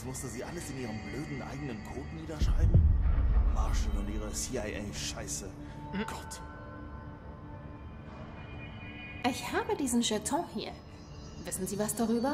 Jukebox musste sie alles in ihrem blöden eigenen Code niederschreiben? Marshall und ihre CIA-Scheiße. Gott. Ich habe diesen Jeton hier. Wissen Sie was darüber?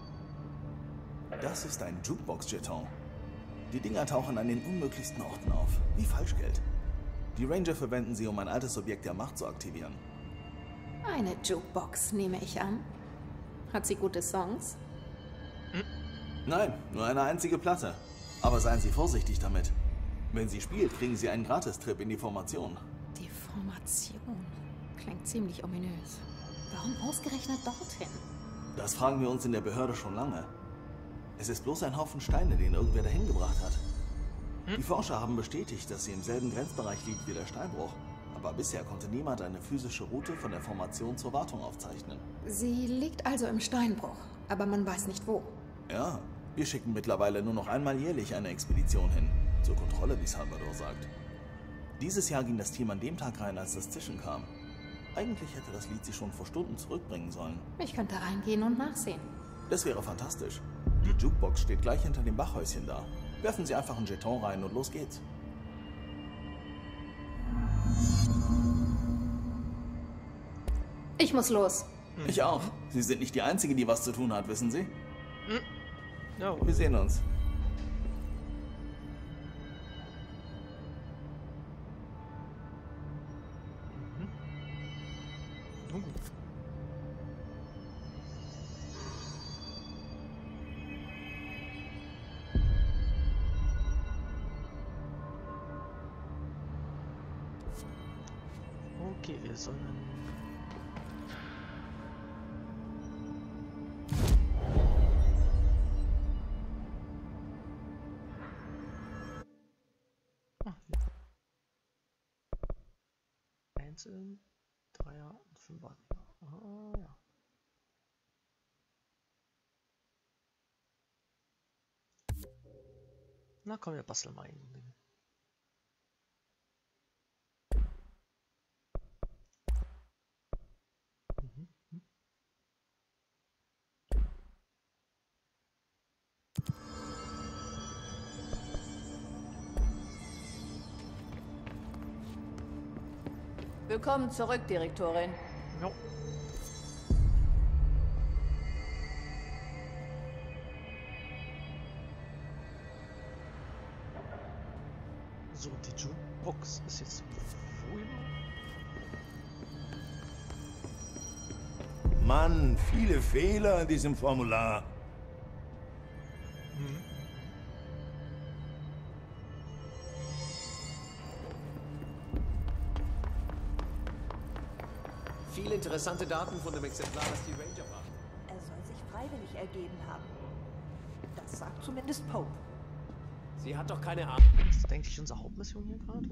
Das ist ein Jukebox-Jeton. Die Dinger tauchen an den unmöglichsten Orten auf, wie Falschgeld. Die Ranger verwenden sie, um ein altes Objekt der Macht zu aktivieren. Eine Jukebox, nehme ich an. Hat sie gute Songs? Nein, nur eine einzige Platte. Aber seien Sie vorsichtig damit. Wenn sie spielt, kriegen Sie einen Gratistrip in die Formation. Die Formation klingt ziemlich ominös. Warum ausgerechnet dorthin? Das fragen wir uns in der Behörde schon lange. Es ist bloß ein Haufen Steine, den irgendwer dahin gebracht hat. Die Forscher haben bestätigt, dass sie im selben Grenzbereich liegt wie der Steinbruch. Aber bisher konnte niemand eine physische Route von der Formation zur Wartung aufzeichnen. Sie liegt also im Steinbruch, aber man weiß nicht wo. Ja, wir schicken mittlerweile nur noch einmal jährlich eine Expedition hin. Zur Kontrolle, wie Salvador sagt. Dieses Jahr ging das Team an dem Tag rein, als das Zischen kam. Eigentlich hätte das Lied sie schon vor Stunden zurückbringen sollen. Ich könnte reingehen und nachsehen. Das wäre fantastisch. Die Jukebox steht gleich hinter dem Bachhäuschen da. Werfen Sie einfach einen Jeton rein und los geht's. Ich muss los. Ich auch. Sie sind nicht die Einzige, die was zu tun hat, wissen Sie? Ja, Wir sehen uns. nun gut. Okay, wir sollen... Einzeln, Dreier und Fünfer. Ah, ja. Na komm, wir basteln mal ein Ding. Willkommen zurück, Direktorin. Jo. So, die Jukebox ist jetzt wo immer? Mann, viele Fehler in diesem Formular. Viele interessante Daten von dem Exemplar, das die Ranger brachten. Er soll sich freiwillig ergeben haben. Das sagt zumindest Pope. Sie hat doch keine Ahnung. Ist das eigentlich unsere Hauptmission hier gerade?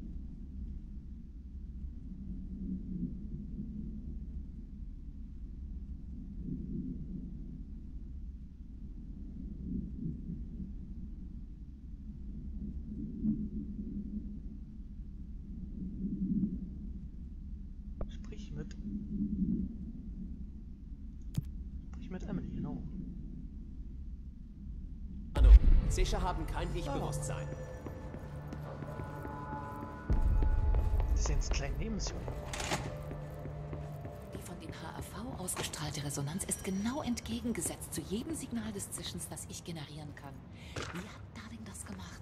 Sprich mit Emily, genau. Zischer haben kein Ich-Bewusstsein. Das sind jetzt kleine Nebenmissionen. Die von den HAV ausgestrahlte Resonanz ist genau entgegengesetzt zu jedem Signal des Zischens, das ich generieren kann. Wie hat Darling das gemacht?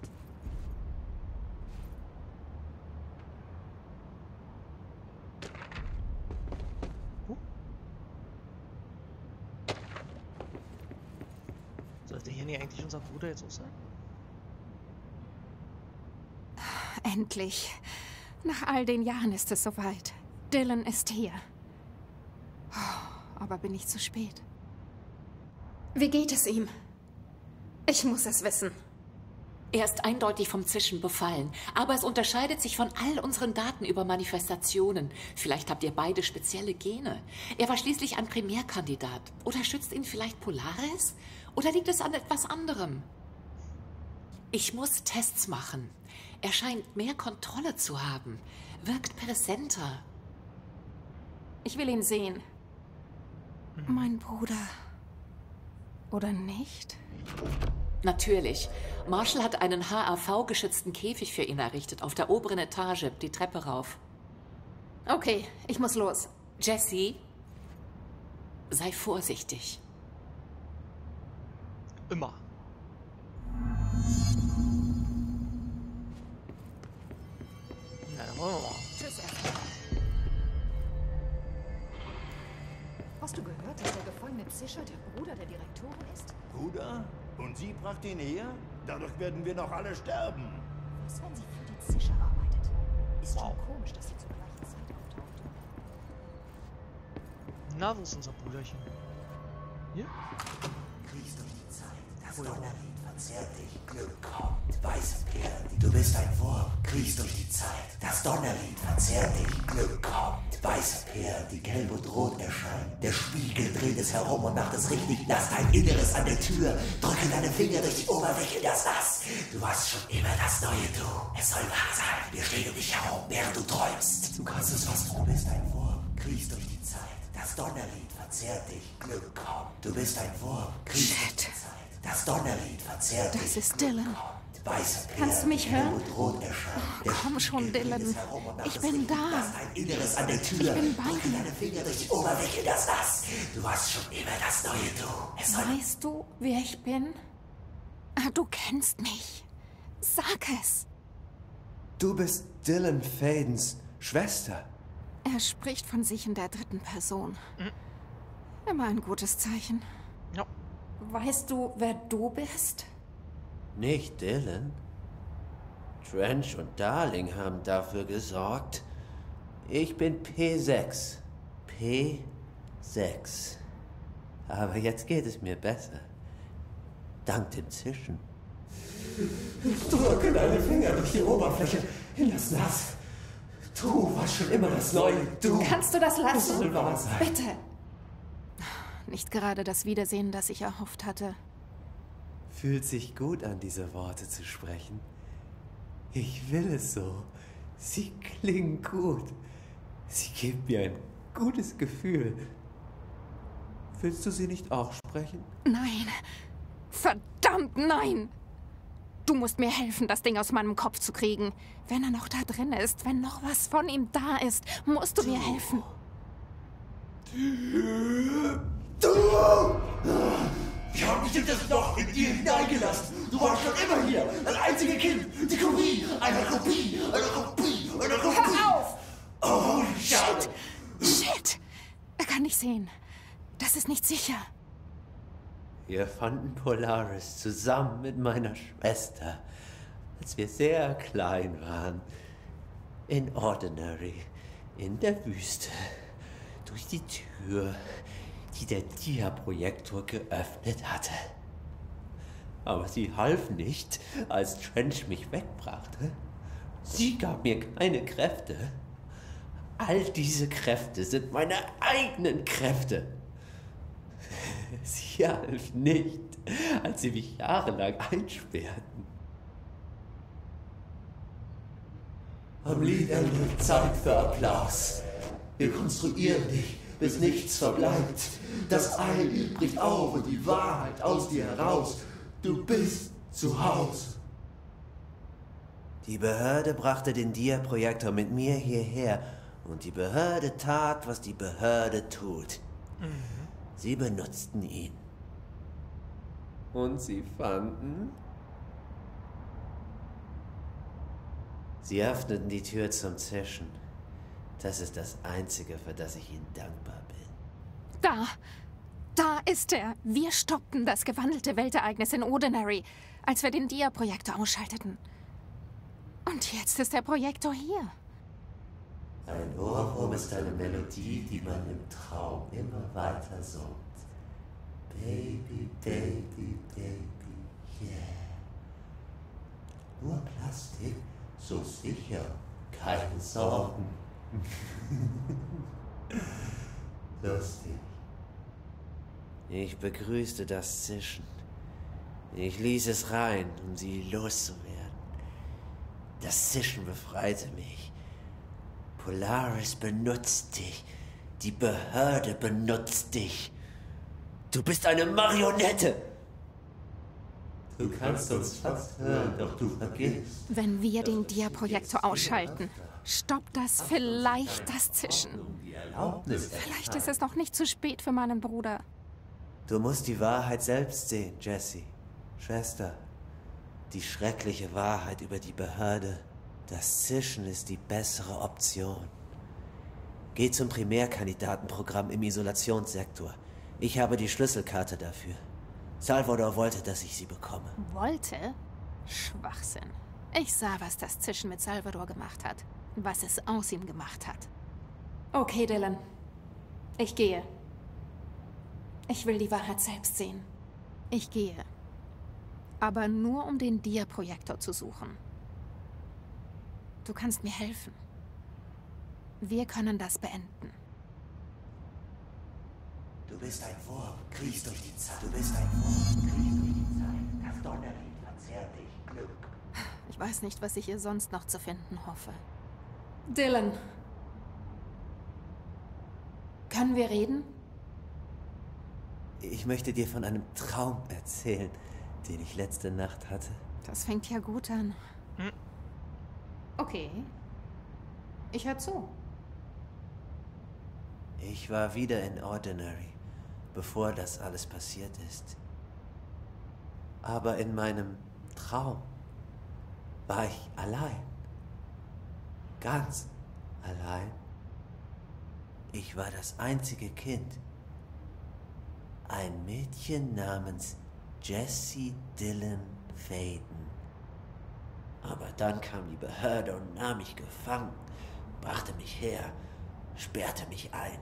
Sollte hier nicht eigentlich unser Bruder jetzt auch sein? Endlich. Nach all den Jahren ist es soweit. Dylan ist hier. Aber bin ich zu spät? Wie geht es ihm? Ich muss es wissen. Er ist eindeutig vom Zischen befallen, aber es unterscheidet sich von all unseren Daten über Manifestationen. Vielleicht habt ihr beide spezielle Gene. Er war schließlich ein Primärkandidat. Oder schützt ihn vielleicht Polaris? Oder liegt es an etwas anderem? Ich muss Tests machen. Er scheint mehr Kontrolle zu haben. Wirkt präsenter. Ich will ihn sehen. Mein Bruder. Oder nicht? Natürlich. Marshall hat einen HAV-geschützten Käfig für ihn errichtet, auf der oberen Etage, die Treppe rauf. Okay, ich muss los. Jessie, sei vorsichtig. Immer. Na, dann wollen wir mal. Tschüss erstmal. Hast du gehört, dass der gefangene Zischer der Bruder der Direktorin ist? Bruder? Und sie brachte ihn her? Dadurch werden wir noch alle sterben. Was, wenn sie für die Zischer arbeitet? Ist schon komisch, dass sie zur gleichen Zeit auftauchte. Na, wo ist unser Brüderchen? Hier? Kriegst durch die Zeit. Das Donnerlied verzehrt dich. Glück kommt. Weiße Perlen. Du bist ein Wurm. Kriegst durch die Zeit. Das Donnerlied verzehrt dich. Glück kommt. Weiße Perlen, die gelb und rot erscheinen. Der Spiegel dreht es herum und macht es richtig. Lass dein Inneres an der Tür. Drücke deine Finger durch die Oberfläche in das Nass. Du warst schon immer das neue Du. Es soll wahr sein. Wir stehen um dich herum, während du träumst. Du kannst es fast. Du bist ein Wurm. Kriegst durch die Zeit. Das Donnerlied verzehrt dich. Glück kommt. Du bist ein Wurm. Kriegst durch die Zeit. Das Donnerlied verzehrt dich. Das ist Dylan. Weiße Perlen, Kannst du mich hören? und rot erscheinen. Oh, komm schon, Dylan. Ich bin da. Lass dein Inneres an der Tür. Ich bin bei Drücke dir. deine Finger durch die Oberfläche in das Nass. Du warst schon immer das neue Du. Es soll Weißt du, wer ich bin? Ah, du kennst mich. Sag es. Du bist Dylan Fadens Schwester. Er spricht von sich in der dritten Person. Immer ein gutes Zeichen. Ja. Weißt du, wer du bist? Nicht Dylan. Trench und Darling haben dafür gesorgt. Ich bin P6. P6. Aber jetzt geht es mir besser. Dank dem Zischen. drücke deine Finger durch die Oberfläche in das Nass. Du warst schon immer das neue Du. Kannst du das Es lassen? soll wahr sein. Bitte. Nicht gerade das Wiedersehen, das ich erhofft hatte. Fühlt sich gut an, diese Worte zu sprechen. Ich will es so. Sie klingen gut. Sie geben mir ein gutes Gefühl. Willst du sie nicht auch sprechen? Nein. Verdammt, nein! Du musst mir helfen, das Ding aus meinem Kopf zu kriegen. Wenn er noch da drin ist, wenn noch was von ihm da ist, musst du mir helfen. Ich habe mich in das Loch in dir hineingelassen. Du warst schon immer hier. Das einzige Kind. Die Kopie. Eine Kopie. Eine Kopie. Eine Kopie. Hör auf! Oh, schade. Shit! Er kann nicht sehen. Das ist nicht sicher. Wir fanden Polaris zusammen mit meiner Schwester, als wir sehr klein waren. In Ordinary, in der Wüste, durch die Tür, die der Dia-Projektor geöffnet hatte. Aber sie half nicht, als Trench mich wegbrachte. Sie gab mir keine Kräfte. All diese Kräfte sind meine eigenen Kräfte. Sie half nicht, als sie mich jahrelang einsperrten. Am Liedende Zeit für Applaus. Wir konstruieren dich, bis nichts verbleibt. Das Ei bricht auf und die Wahrheit aus dir heraus. Du bist zu Haus. Die Behörde brachte den Dia-Projektor mit mir hierher und die Behörde tat, was die Behörde tut. Sie benutzten ihn. Und sie fanden... Sie öffneten die Tür zum Zischen. Das ist das Einzige, für das ich Ihnen dankbar bin. Da ist er. Wir stoppten das gewandelte Weltereignis in Ordinary, als wir den Dia-Projektor ausschalteten. Und jetzt ist der Projektor hier. Ein Ohrwurm ist eine Melodie, die man im Traum immer weiter singt. Baby, baby, baby, yeah. Nur Plastik, so sicher, keine Sorgen. Lustig. Ich begrüßte das Zischen. Ich ließ es rein, um sie loszuwerden. Das Zischen befreite mich. Polaris benutzt dich. Die Behörde benutzt dich. Du bist eine Marionette. Du kannst uns fast hören, doch du vergisst. Wenn wir den Dia-Projektor ausschalten, stoppt das vielleicht das Zischen. Vielleicht ist es noch nicht zu spät für meinen Bruder. Du musst die Wahrheit selbst sehen, Jessie. Schwester, die schreckliche Wahrheit über die Behörde. Das Zischen ist die bessere Option. Geh zum Primärkandidatenprogramm im Isolationssektor. Ich habe die Schlüsselkarte dafür. Salvador wollte, dass ich sie bekomme. Wollte? Schwachsinn. Ich sah, was das Zischen mit Salvador gemacht hat. Was es aus ihm gemacht hat. Okay, Dylan. Ich gehe. Ich will die Wahrheit selbst sehen. Ich gehe. Aber nur, um den Dia-Projektor zu suchen. Du kannst mir helfen. Wir können das beenden. Du bist ein Wurm, kriechst durch die Zeit. Du bist ein Wurm, kriechst durch die Zeit. Das Donnerlied verzehrt dich, Glück. Ich weiß nicht, was ich hier sonst noch zu finden hoffe. Dylan. Können wir reden? Ich möchte dir von einem Traum erzählen, den ich letzte Nacht hatte. Das fängt ja gut an. Okay. Ich hör zu. Ich war wieder in Ordinary, bevor das alles passiert ist. Aber in meinem Traum war ich allein. Ganz allein. Ich war das einzige Kind. Ein Mädchen namens Jessie Dylan Faden. Aber dann kam die Behörde und nahm mich gefangen, brachte mich her, sperrte mich ein.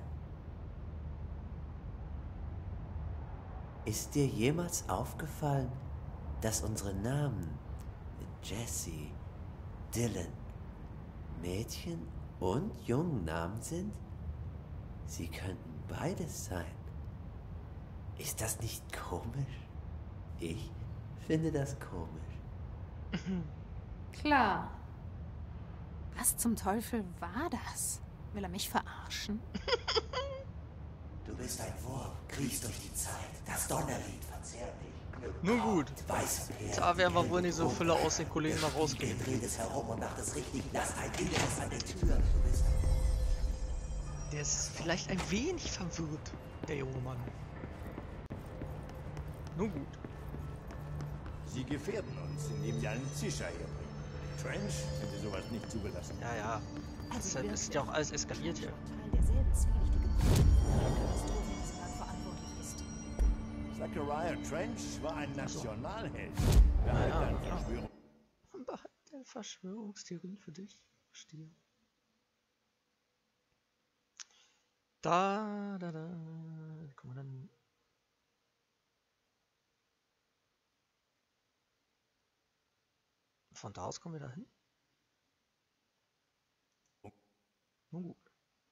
Ist dir jemals aufgefallen, dass unsere Namen Jessie, Dylan, Mädchen- und Jungennamen sind? Sie könnten beides sein. Ist das nicht komisch? Ich finde das komisch. Klar. Was zum Teufel war das? Will er mich verarschen? Du bist ein Wurm, kriechst durch die Zeit. Das Donnerlied verzehrt dich. Glück Nun gut. weiße Perlen. Da werden wir wohl nicht so Fülle aus den Kollegen mal rausgehen. Dreht es herum und macht es richtig nass. Ein Inneres an der Tür. Du bist ein Der ist vielleicht ein wenig verwirrt, der junge Mann. Nun gut. Sie gefährden uns, indem sie einen Zischer herbringen. Trench hätte sowas nicht zugelassen. Ja, ja. Deshalb ist ja auch alles eskaliert hier. Teil derselben zwielichtigen Katastrophe, die das Land verantwortlich ist. Zachariah Trench war ein Nationalheld. Er hat eine Verschwörung. Behalt der Verschwörungstheorien für dich. Verstehe. Da. Guck mal dann. Von da aus kommen wir da hin? Nun gut.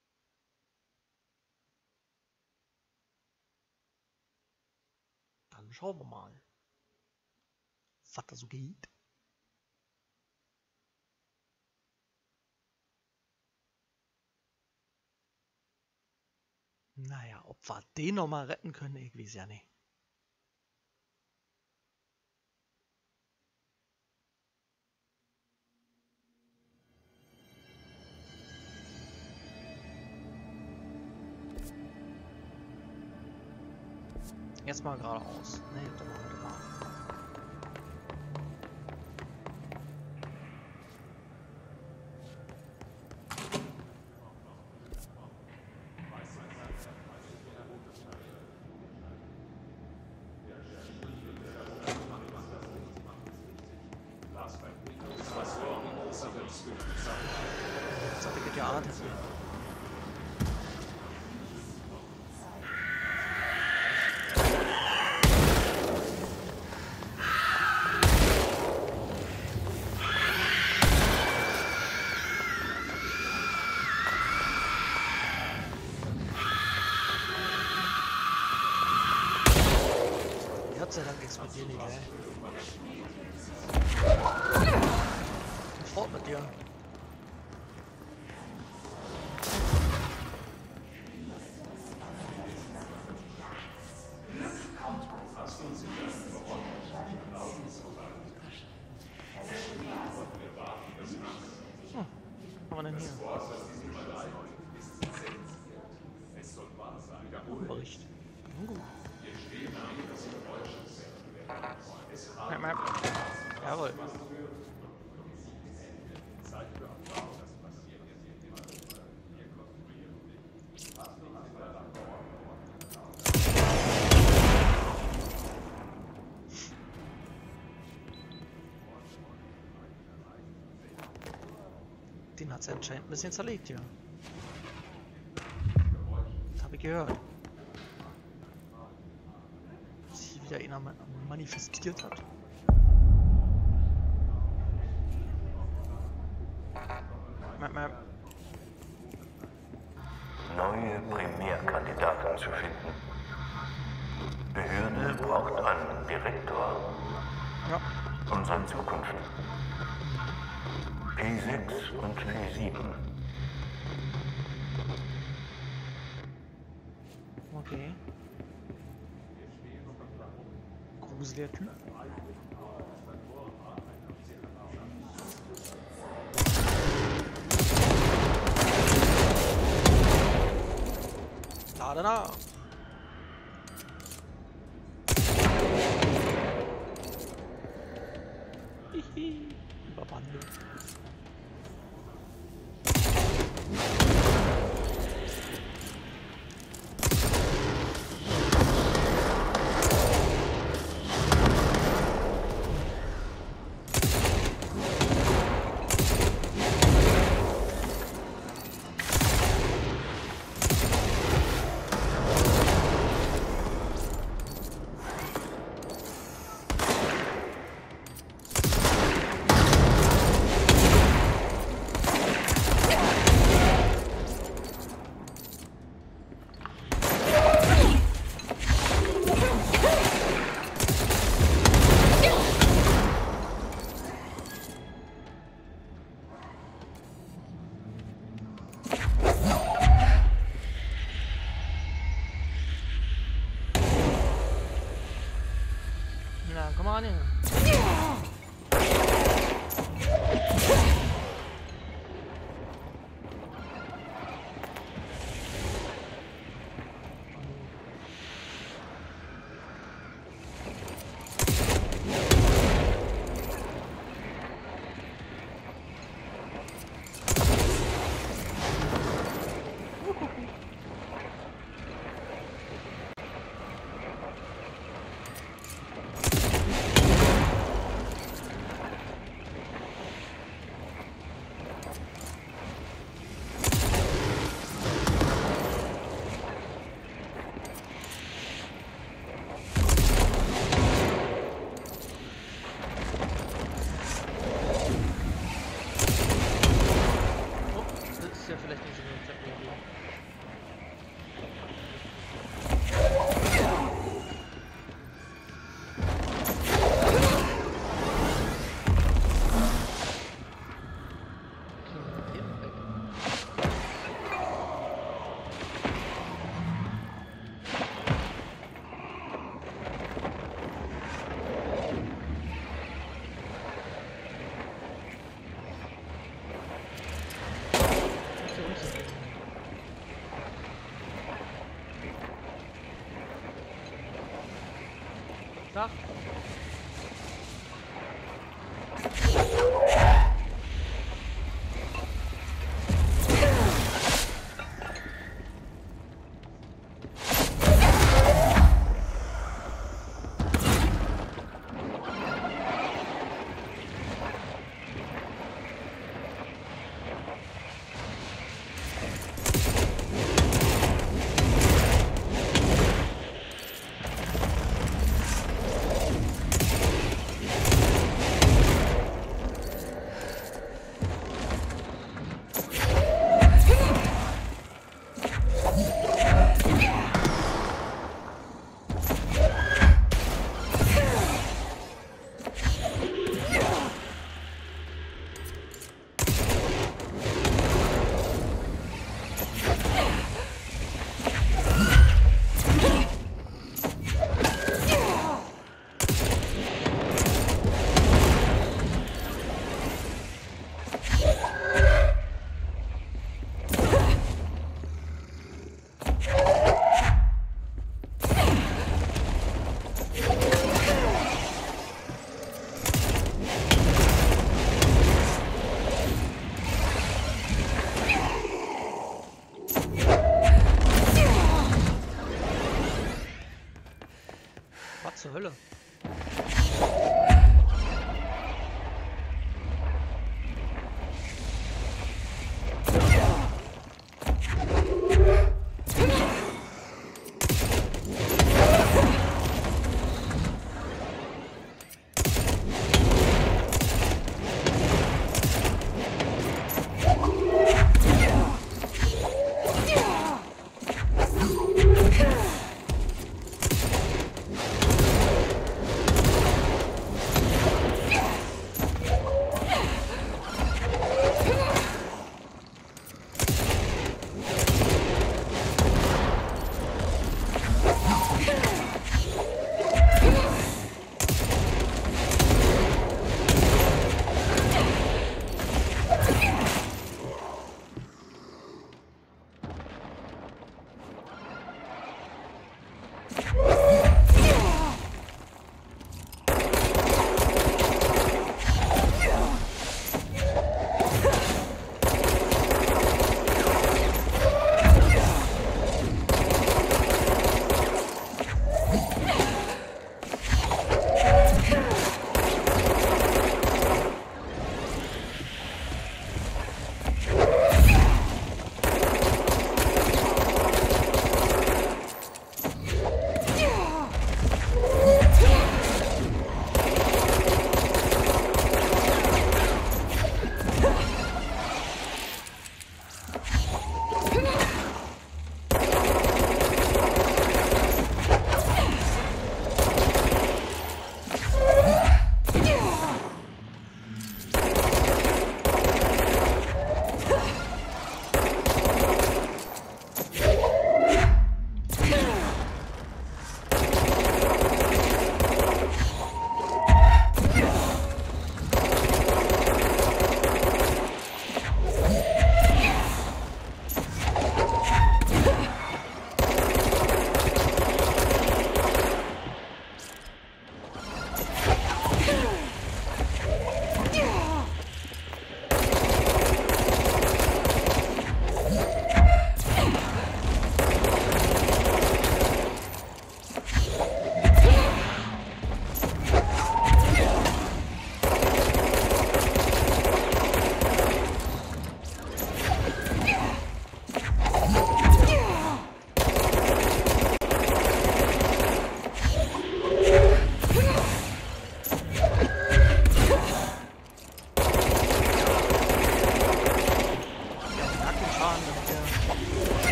Dann schauen wir mal, was da so geht. Naja, ob wir den noch mal retten können, ich weiß ja nicht. Jetzt mal geradeaus. Ne, dann machen wir mal. Das geht ja Art. Gott sei Dank explodieren die, ey. Fort mit dir. kann man denn hier? Bericht. Gut. Jawohl. Den hat es anscheinend ein bisschen zerlegt, ja. Das habe ich gehört. Dass sich wieder einer manifestiert hat. Neue Primärkandidaten zu finden. Behörde braucht einen Direktor. Ja. Unsere Zukunft. P6 und P7. Okay. Gruseliger Typ. Da. Hihi. Überbande. Na, komm mal ran hier. Tag.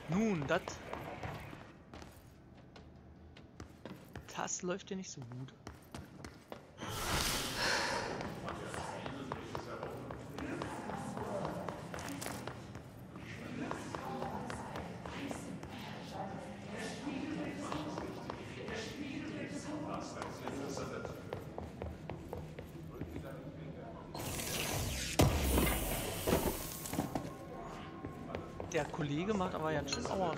Nun, das läuft ja nicht so gut. Der Kollege macht aber jetzt schon Aua.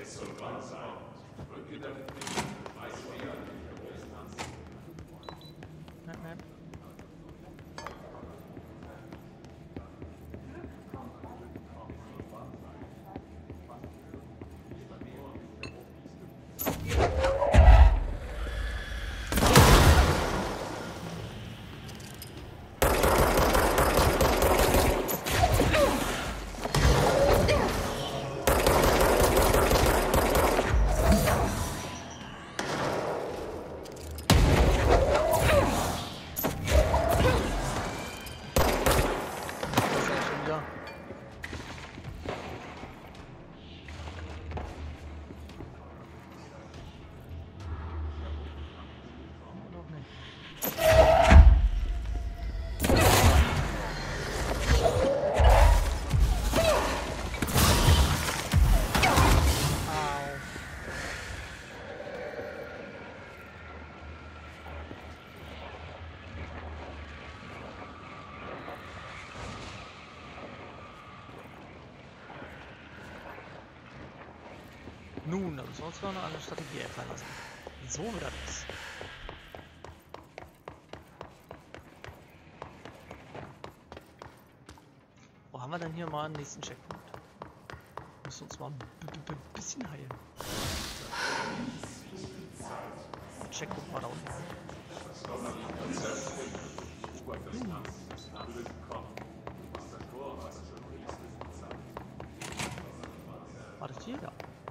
Nun, da müssen wir uns noch eine andere Strategie einfallen lassen. So wird das. Wo haben wir denn hier mal einen nächsten Checkpoint? Wir müssen uns mal ein bisschen heilen. Checkpoint mal da unten. War das hier? Ja.